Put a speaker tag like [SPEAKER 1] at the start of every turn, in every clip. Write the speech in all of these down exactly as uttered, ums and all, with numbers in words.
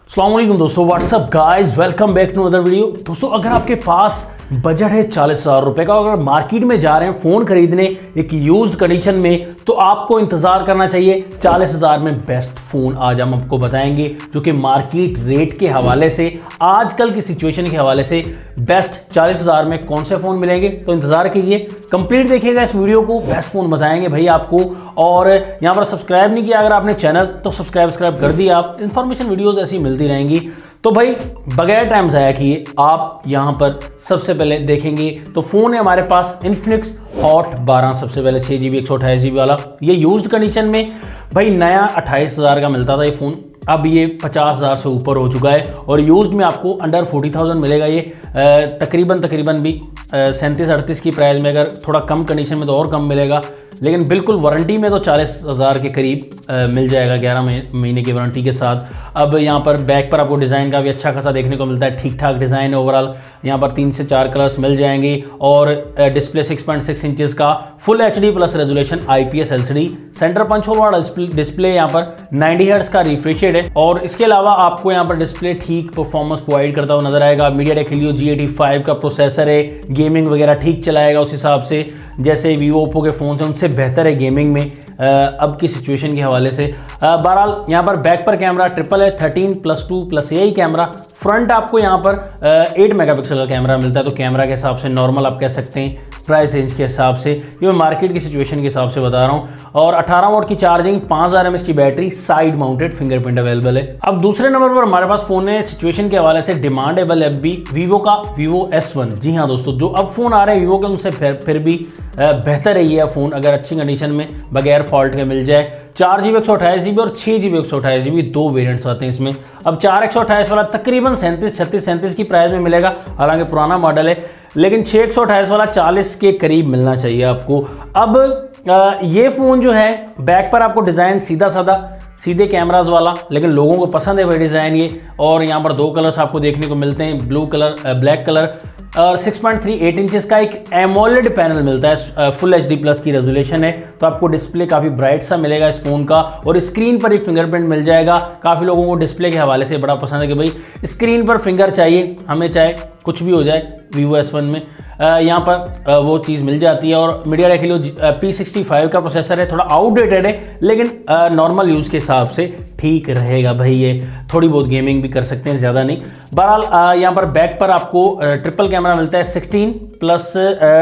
[SPEAKER 1] अस्सलाम वालेकुम दोस्तों, what's up guys, welcome back to other video. दोस्तों अगर आपके पास बजट है चालीस हज़ार रुपये का, अगर मार्केट में जा रहे हैं फ़ोन खरीदने एक यूज्ड कंडीशन में, तो आपको इंतज़ार करना चाहिए चालीस हज़ार में बेस्ट फ़ोन आज हम आपको बताएंगे, जो कि मार्केट रेट के हवाले से, आजकल की सिचुएशन के हवाले से बेस्ट चालीस हज़ार में कौन से फ़ोन मिलेंगे। तो इंतज़ार कीजिए, कंप्लीट देखिएगा इस वीडियो को, बेस्ट फ़ोन बताएंगे भाई आपको। और यहाँ पर सब्सक्राइब नहीं किया अगर आपने चैनल, तो सब्सक्राइब सब्सक्राइब कर दिया आप, इन्फॉर्मेशन वीडियोज़ ऐसी मिलती रहेंगी। तो भाई बगैर टाइम ज़ाया किए आप यहाँ पर सबसे पहले देखेंगे तो फ़ोन है हमारे पास इन्फिनिक्स हॉट बारह, सबसे पहले छः जी बी एक सौ अट्ठाईस जी बी वाला। ये यूज्ड कंडीशन में भाई नया अट्ठाईस हज़ार का मिलता था ये फ़ोन, अब ये पचास हज़ार से ऊपर हो चुका है और यूज्ड में आपको अंडर फोर्टी थाउजेंड मिलेगा। ये तकरीबन तकरीबन भी सैंतीस अड़तीस की प्राइस में, अगर थोड़ा कम कंडीशन में तो और कम मिलेगा, लेकिन बिल्कुल वारंटी में तो चालीस हज़ार के करीब आ, मिल जाएगा ग्यारह महीने की वारंटी के साथ। अब यहाँ पर बैक पर आपको डिज़ाइन का भी अच्छा खासा देखने को मिलता है, ठीक ठाक डिज़ाइन है ओवरऑल। यहाँ पर तीन से चार कलर्स मिल जाएंगे और display six point six inches का full H D plus resolution I P S L C D, centre punch hole वाला डिस्प्ले यहाँ पर नाइंटी हर्ट्ज का रिफ्रेश रेट है। और इसके अलावा आपको यहाँ पर डिस्प्ले ठीक परफॉर्मेंस प्रोवाइड करता हुआ नजर आएगा। MediaTek Helio G eighty five का प्रोसेसर है, गेमिंग वगैरह ठीक चलाएगा उस हिसाब से, जैसे वीवो ओप्पो के फ़ोन से उनसे बेहतर है गेमिंग में आ, अब की सिचुएशन के हवाले से। बहरहाल यहाँ पर बैक पर कैमरा ट्रिपल है, thirteen plus two plus A camera. Front आपको यहाँ पर एट मेगापिक्सल का कैमरा मिलता है, तो कैमरा के हिसाब से नॉर्मल आप कह सकते हैं, प्राइस रेंज के हिसाब से, ये मैं मार्केट की सिचुएशन के हिसाब से बता रहा हूँ। और अठारह वोल्ट की चार्जिंग, पाँच हज़ार एम एच की battery, side mounted fingerprint available है। अब दूसरे नंबर पर हमारे पास फोन है सिचुएशन के हवाले से डिमांडेबल एफ बी वीवो का वीवो एस वन। जी हाँ दोस्तों, जो अब फोन आ रहे हैं वीवो के, उनसे फिर, फिर भी बेहतर है ये फ़ोन, अगर अच्छी कंडीशन में बगैर फॉल्ट के मिल जाए। चार जी बी एक सौ अट्ठाईस जी बी और छः जी बी एक सौ अट्ठाईस जी बी दो वेरिएंट्स आते हैं इसमें। अब चार एक सौ अट्ठाईस वाला तकरीबन सैंतीस छत्तीस सैंतीस की प्राइस में मिलेगा, हालांकि पुराना मॉडल है, लेकिन छः एक सौ अट्ठाईस वाला चालीस के करीब मिलना चाहिए आपको। अब आ, ये फ़ोन जो है बैक पर आपको डिज़ाइन सीधा साधा सीधे कैमराज वाला, लेकिन लोगों को पसंद है वही डिज़ाइन ये। और यहाँ पर दो कलर्स आपको देखने को मिलते हैं, ब्लू कलर, ब्लैक कलर। और six point three eight inches का एक एमोलेड पैनल मिलता है, फुल एच डी प्लस की रेजोल्यूशन है, तो आपको डिस्प्ले काफ़ी ब्राइट सा मिलेगा इस फोन का। और स्क्रीन पर ही फिंगरप्रिंट मिल जाएगा। काफ़ी लोगों को डिस्प्ले के हवाले से बड़ा पसंद है कि भाई स्क्रीन पर फिंगर चाहिए, हमें चाहे कुछ भी हो जाए वीवो एस वन में, यहाँ पर वो चीज़ मिल जाती है। और MediaTek Helio P sixty five का प्रोसेसर है, थोड़ा आउटडेटेड है, लेकिन नॉर्मल यूज़ के हिसाब से ठीक रहेगा भाई। ये थोड़ी बहुत गेमिंग भी कर सकते हैं, ज़्यादा नहीं। बहरहाल यहाँ पर बैक पर आपको ट्रिपल कैमरा मिलता है, sixteen plus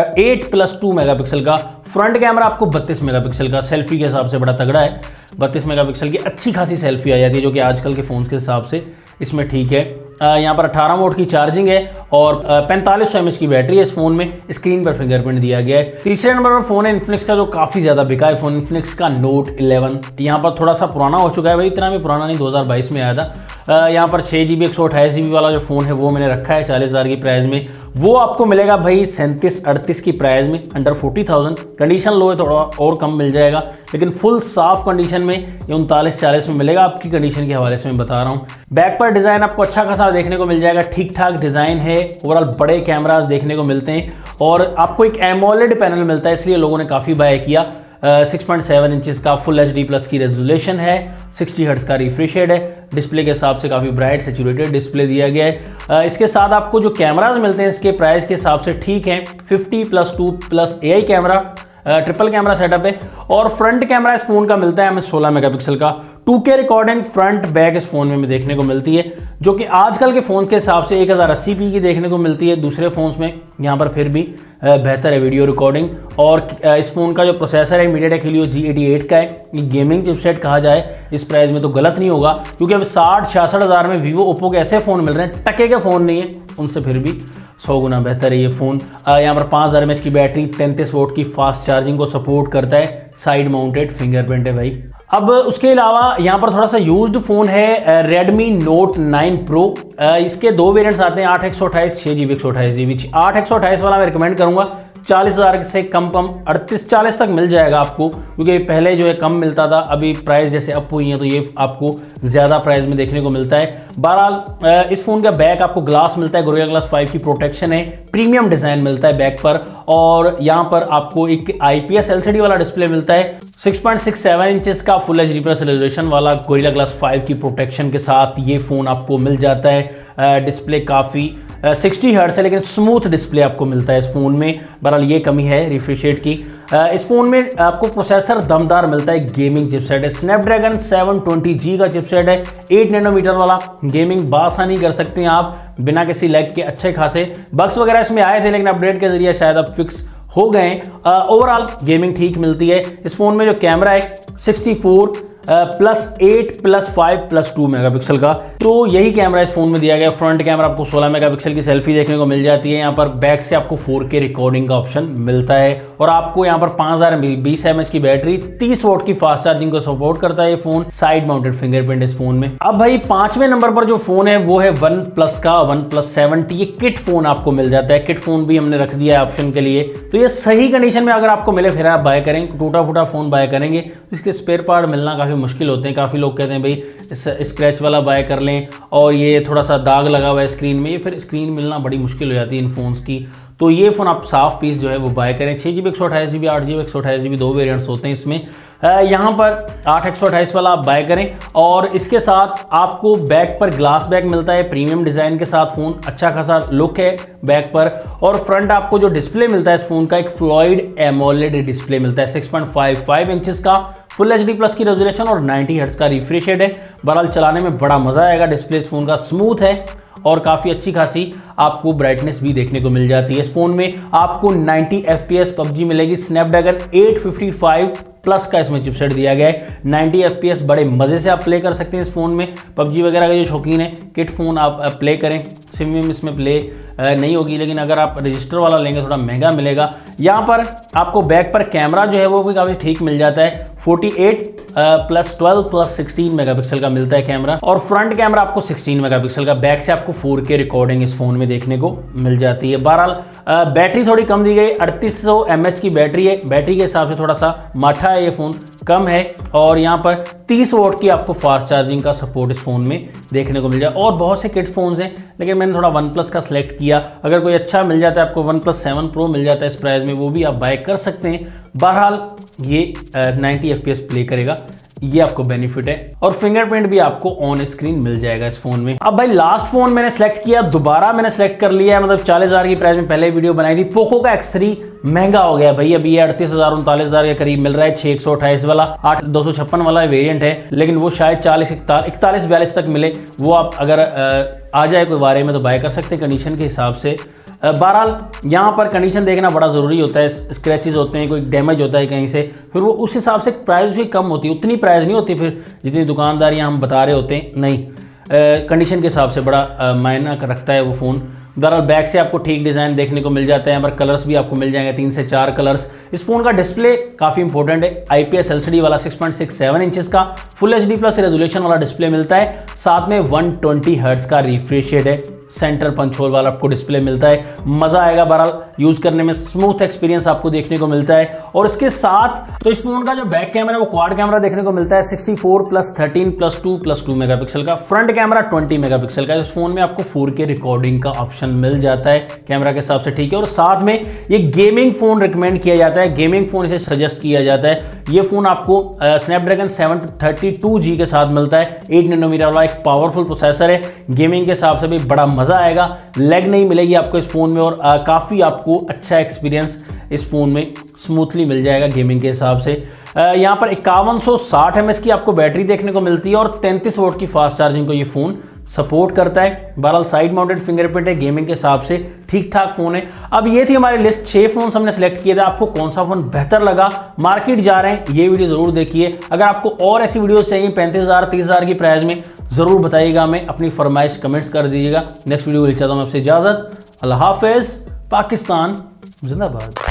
[SPEAKER 1] eight plus two megapixel का। फ्रंट कैमरा आपको बत्तीस मेगापिक्सल का, सेल्फी के हिसाब से बड़ा तगड़ा है, बत्तीस मेगापिक्सल की अच्छी खासी सेल्फी आ जाती है, जो कि आजकल के फ़ोन के हिसाब से इसमें ठीक है। यहाँ पर अठारह वोल्ट की चार्जिंग है और पैंतालीस सौ एम एच की बैटरी है इस फोन में। स्क्रीन पर फिंगरप्रिंट दिया गया है। तीसरे नंबर पर फोन है इन्फिनिक्स का, जो काफ़ी ज़्यादा बिका है फ़ोन, इन्फिनिक्स का नोट इलेवन। यहाँ पर थोड़ा सा पुराना हो चुका है भाई, इतना भी पुराना नहीं, दो हज़ार बाईस में आया था। यहाँ पर छः जी बी एक सौ अट्ठाईस जी बी वाला जो फ़ोन है वो मैंने रखा है चालीस हज़ार की प्राइस में। वो आपको मिलेगा भाई सैंतीस अड़तीस की प्राइस में, under forty thousand. Condition low है, थोड़ा और कम मिल जाएगा, लेकिन फुल साफ कंडीशन में ये उनतालीस चालीस में मिलेगा। आपकी कंडीशन के हवाले से मैं बता रहा हूँ। बैक पर डिज़ाइन आपको अच्छा खासा देखने को मिल जाएगा, ठीक ठाक डिज़ाइन है, ओवरऑल बड़े कैमरास देखने को मिलते हैं और आपको एक एमोलेड पैनल मिलता है, इसलिए लोगों ने काफ़ी बाय किया। सिक्स पॉइंट सेवन इंचेस का फुल एच डी प्लस की रेजोल्यूशन है, सिक्सटी हर्ट्ज का रिफ्रेश रेट है, डिस्प्ले के हिसाब से काफ़ी ब्राइट सैचुरेटेड डिस्प्ले दिया गया है। इसके साथ आपको जो कैमराज मिलते हैं इसके प्राइस के हिसाब से ठीक है, fifty plus two plus A I camera, triple camera setup है। और फ्रंट कैमरा इस फोन का मिलता है हमें सोलह मेगापिक्सल का। Two K recording front back इस फोन में हमें देखने को मिलती है, जो कि आजकल के फ़ोन के हिसाब से एक हज़ार अस्सी पी की देखने को मिलती है दूसरे फ़ोन्स में। यहाँ पर फिर भी बेहतर है वीडियो रिकॉर्डिंग। और इस फ़ोन का जो प्रोसेसर है MediaTek Helio G eighty eight का है, ये गेमिंग चिपसेट कहा जाए इस प्राइस में तो गलत नहीं होगा, क्योंकि अब साठ छियासठ हज़ार में वीवो ओप्पो के ऐसे फ़ोन मिल रहे हैं, टके के फ़ोन नहीं है, उनसे फिर भी सौ गुना बेहतर है ये फ़ोन। यहाँ पर पाँच हज़ार एम एच की बैटरी, तैंतीस वोल्ट की फास्ट चार्जिंग को सपोर्ट करता है, साइड माउंटेड फिंगरप्रिंट है भाई। अब उसके अलावा यहाँ पर थोड़ा सा यूज्ड फ़ोन है रेडमी नोट नाइन प्रो। इसके दो वेरिएंट्स आते हैं, आठ एक सौ अट्ठाईस, छः जी बी एक सौ अट्ठाईस जी बी। आठ एक सौ अट्ठाईस वाला मैं रिकमेंड करूँगा, चालीस हज़ार से कम कम अड़तीस चालीस तक मिल जाएगा आपको, क्योंकि पहले जो है कम मिलता था, अभी प्राइस जैसे अप हुई है तो ये आपको ज़्यादा प्राइस में देखने को मिलता है। बहरहाल इस फ़ोन का बैक आपको ग्लास मिलता है, गोरिल्ला ग्लास फाइव की प्रोटेक्शन है, प्रीमियम डिज़ाइन मिलता है बैक पर। और यहाँ पर आपको एक I P S L C D वाला डिस्प्ले मिलता है, six point six seven inches का full H D plus resolution वाला गोरिल्ला ग्लास फाइव की प्रोटेक्शन के साथ ये फ़ोन आपको मिल जाता है। डिस्प्ले काफ़ी सिक्सटी हर्ट्ज है, लेकिन स्मूथ डिस्प्ले आपको मिलता है इस फ़ोन में। बहरहाल ये कमी है रिफ्रेश रेट की। इस फ़ोन में आपको प्रोसेसर दमदार मिलता है, गेमिंग चिपसेट है, स्नैपड्रैगन सेवन ट्वेंटी जी का चिपसेट है, एट नैनोमीटर वाला। गेमिंग बासानी कर सकते हैं आप बिना किसी लैग के। अच्छे खासे बग्स वगैरह इसमें आए थे, लेकिन अपडेट के जरिए शायद अब फिक्स हो गए। ओवरऑल गेमिंग ठीक मिलती है। इस फ़ोन में जो कैमरा है sixty four plus eight plus five plus two megapixel का, तो यही कैमरा इस फोन में दिया गया। फ्रंट कैमरा आपको सोलह मेगापिक्सल की सेल्फी देखने को मिल जाती है। यहाँ पर बैक से आपको फोर के रिकॉर्डिंग का ऑप्शन मिलता है, और आपको यहाँ पर पाँच हजार बीस एम एच की बैटरी, तीस वोट की फास्ट चार्जिंग को सपोर्ट करता है ये फोन। साइड माउंटेड फिंगरप्रिंट इस फोन में। अब भाई पांचवें नंबर पर जो फोन है वो है वन प्लस का वन प्लस सेवेंटी। ये किट फोन आपको मिल जाता है, किट फोन भी हमने रख दिया है ऑप्शन के लिए। तो ये सही कंडीशन में अगर आपको मिले फिर आप बाय करें। टूटा फूटा फोन बाय करेंगे तो इसके स्पेयर पार्ट मिलना काफी मुश्किल होते हैं। काफी लोग कहते हैं भाई स्क्रैच वाला बाय कर लें, और ये थोड़ा सा दाग लगा हुआ है स्क्रीन में, ये फिर स्क्रीन मिलना बड़ी मुश्किल हो जाती है इन फोन्स की। तो ये फोन आप साफ पीस जो है वो बाय करें। छः जी बी एक सौ अट्ठाईस जी बी आठ जी बी एक सौ अट्ठाईस जी बी दो वेरियंट्स होते हैं इसमें। यहाँ पर आठ एक सौ अट्ठाईस वाला आप बाय करें, और इसके साथ आपको बैक पर ग्लास बैक मिलता है प्रीमियम डिजाइन के साथ। फोन अच्छा खासा लुक है बैक पर, और फ्रंट आपको जो डिस्प्ले मिलता है इस फोन का एक फ्लोइड एमोलेड डिस्प्ले मिलता है। Six point five five inches का फुल एच डी प्लस की रेजोल्यूशन और नाइंटी हर्ट्ज का रिफ्रेश रेट है। बहरहाल चलाने में बड़ा मजा आएगा। डिस्प्ले इस फोन का स्मूथ है और काफी अच्छी खासी आपको ब्राइटनेस भी देखने को मिल जाती है। इस फोन में आपको ninety F P S PUBG मिलेगी। Snapdragon eight fifty five plus का इसमें चिपसेट दिया गया है। नाइंटी एफ पी एस बड़े मजे से आप प्ले कर सकते हैं इस फोन में। पबजी वगैरह के जो शौकीन है, किट फोन आप प्ले करें। सिम विम इसमें प्ले नहीं होगी, लेकिन अगर आप रजिस्टर वाला लेंगे थोड़ा महंगा मिलेगा। यहाँ पर आपको बैक पर कैमरा जो है वो भी काफ़ी ठीक मिल जाता है। Forty eight plus twelve plus sixteen megapixel का मिलता है कैमरा, और फ्रंट कैमरा आपको सिक्सटीन मेगापिक्सल का। बैक से आपको फोर के रिकॉर्डिंग इस फोन में देखने को मिल जाती है। बहरहाल बैटरी थोड़ी कम दी गई, अड़तीस सौ एम एच की बैटरी है। बैटरी के हिसाब से थोड़ा सा माठा है ये फ़ोन, कम है। और यहाँ पर तीस वोट की आपको फास्ट चार्जिंग का सपोर्ट इस फोन में देखने को मिल जाए। और बहुत से किट फोन्स हैं, लेकिन मैंने थोड़ा वन प्लस का सिलेक्ट किया। अगर कोई अच्छा मिल जाता है आपको, वन प्लस सेवन प्रो मिल जाता है इस प्राइस में, वो भी आप बाय कर सकते हैं। बहरहाल ये ninety F P S play करेगा, ये आपको बेनिफिट है। और फिंगरप्रिंट भी आपको ऑन स्क्रीन मिल जाएगा इस फोन में। अब भाई लास्ट फोन मैंने सेलेक्ट किया, दोबारा मैंने सेलेक्ट कर लिया है, मतलब चालीस हजार की प्राइस में पहले वीडियो बनाई थी। पोको का एक्स थ्री महंगा हो गया भाई, अभी ये अड़तीस हजार उनतालीस हजार के करीब मिल रहा है। छह एक सौ अट्ठाईस वाला, आठ दो सौ छप्पन वाला वेरियंट है, लेकिन वो शायद चालीस इकतालीस बयालीस तक मिले। वो आप अगर आ जाए कोई बारे में तो बाय कर सकते हैं कंडीशन के हिसाब से। बहरहाल यहाँ पर कंडीशन देखना बड़ा ज़रूरी होता है। स्क्रैचेस होते हैं, कोई डैमेज होता है कहीं से, फिर वो उस हिसाब से प्राइस उसकी कम होती है। उतनी प्राइस नहीं होती फिर जितनी दुकानदारियाँ हम बता रहे होते हैं, नहीं। कंडीशन के हिसाब से बड़ा मायना रखता है वो फ़ोन। बहरहाल बैक से आपको ठीक डिज़ाइन देखने को मिल जाता है। यहाँ पर कलर्स भी आपको मिल जाएंगे, तीन से चार कलर्स। इस फोन का डिस्प्ले काफ़ी इंपॉर्टेंट है, आईपीएस एलसीडी वाला six point six seven inches का फुल एचडी प्लस रेजोल्यूशन वाला डिस्प्ले मिलता है। साथ में वन ट्वेंटी हर्ट्ज का रिफ्रेश रेट है। सेंटर पंच होल वाला आपको डिस्प्ले मिलता है, मजा आएगा बहरहाल यूज करने में, स्मूथ एक्सपीरियंस आपको देखने को मिलता है। और इसके साथ तो इस फोन का जो बैक कैमरा है वो क्वाड कैमरा देखने को मिलता है, sixty four plus thirteen plus two plus two megapixel का। फ्रंट कैमरा ट्वेंटी मेगापिक्सल का। इस फोन में आपको फोर के रिकॉर्डिंग का ऑप्शन मिल जाता है, कैमरा के हिसाब से ठीक है। और साथ में ये गेमिंग फोन रिकमेंड किया जाता है, गेमिंग फोन इसे सजेस्ट किया जाता है। ये फोन आपको Snapdragon seven thirty two G के साथ मिलता है, एट नैनोमीटर वाला एक पावरफुल प्रोसेसर है। गेमिंग के हिसाब से भी बड़ा मजा आएगा, लैग नहीं मिलेगी आपको इस फोन में, और आ, काफी आपको अच्छा एक्सपीरियंस इस फोन में स्मूथली मिल जाएगा गेमिंग के हिसाब से। यहाँ पर इक्यावन सौ साठ एम एच की आपको बैटरी देखने को मिलती है, और तैंतीस वोट की फास्ट चार्जिंग को ये फोन सपोर्ट करता है। बहरहाल साइड माउंटेड फिंगरप्रिंट है, गेमिंग के हिसाब से ठीक ठाक फोन है। अब ये थी हमारी लिस्ट, छह फोन हमने सेलेक्ट किए थे। आपको कौन सा फोन बेहतर लगा, मार्केट जा रहे हैं, ये वीडियो जरूर देखिए। अगर आपको और ऐसी वीडियोस चाहिए पैंतीस हजार तीस हजार की प्राइस में, जरूर बताइएगा हमें, अपनी फरमाइश कमेंट्स कर दीजिएगा। नेक्स्ट वीडियो ले चाहता हूँ आपसे इजाजत। अल्लाह हाफिज, पाकिस्तान जिंदाबाद।